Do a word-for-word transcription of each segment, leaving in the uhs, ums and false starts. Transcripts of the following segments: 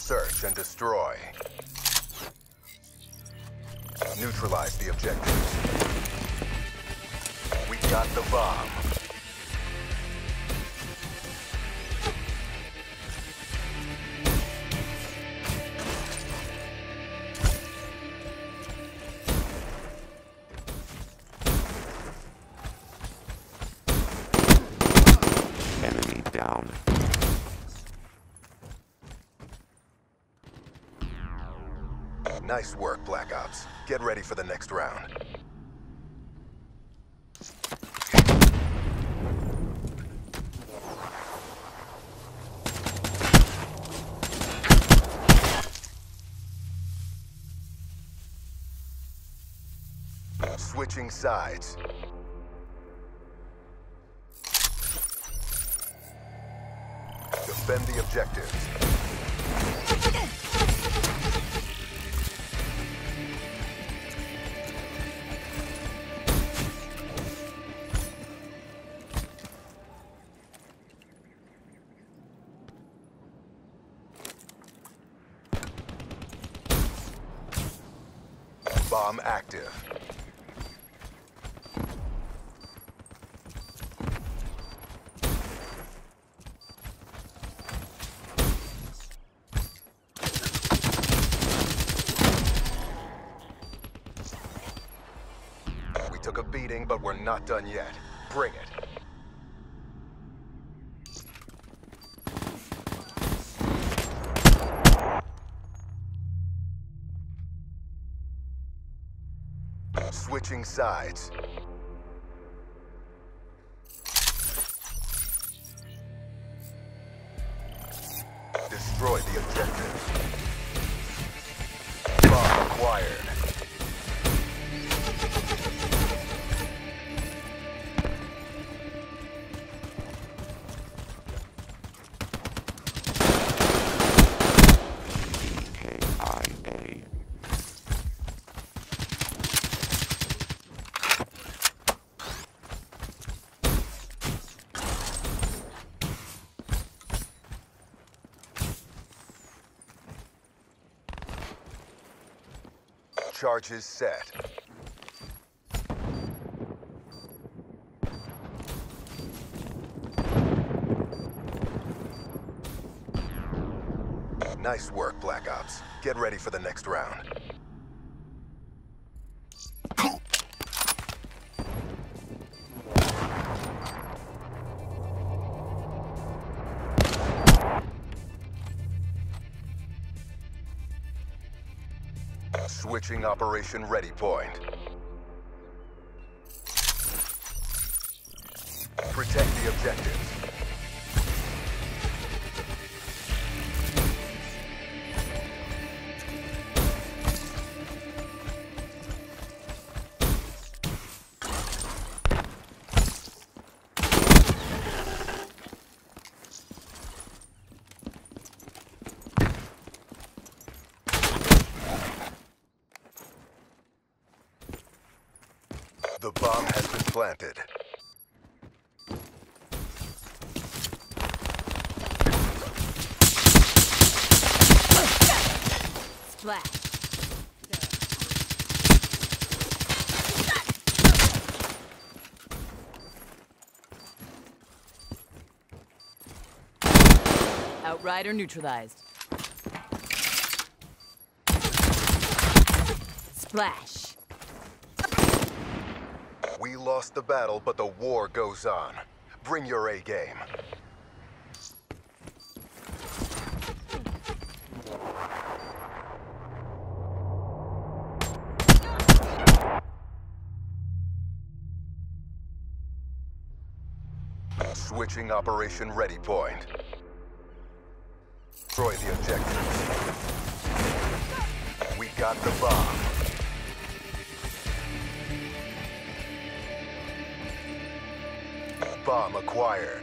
Search and destroy. Neutralize the objective. We got the bomb. Enemy down. Nice work, Black Ops. Get ready for the next round. Switching sides. Defend the objectives. Bomb active. We took a beating, but we're not done yet. Bring it. Switching sides. Destroy the objective. Bomb acquired. K I A. Charges set. Nice work, Black Ops. Get ready for the next round. Switching operation ready point. Protect the objectives. The bomb has been planted. Splash. Outrider neutralized. Splash. We lost the battle, but the war goes on. Bring your A game. Switching operation ready point. Destroy the objectives. We got the bomb. Bomb acquired.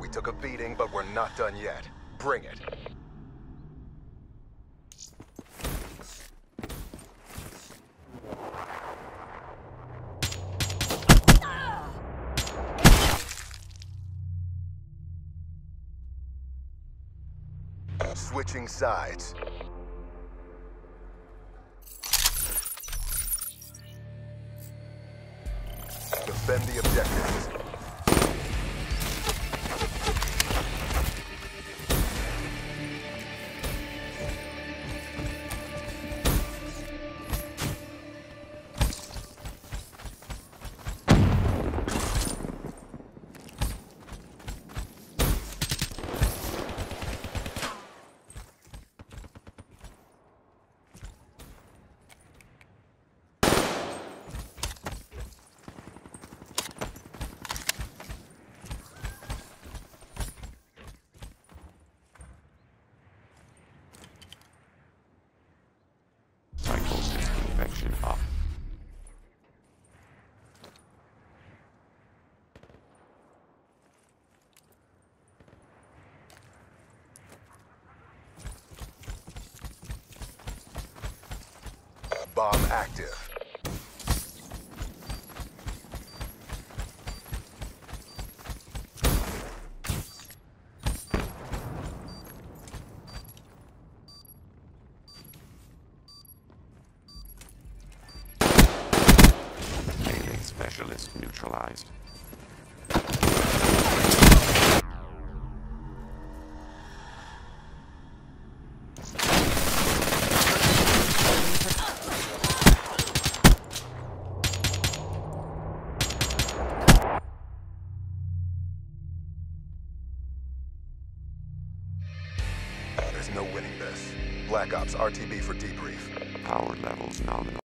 took a beating, but we're not done yet. Bring it. Switching sides. Defend the objectives. Psychosis infection up. Bomb active. Melee specialist neutralized. There's no winning this. Black Ops R T B for debrief. Power levels nominal.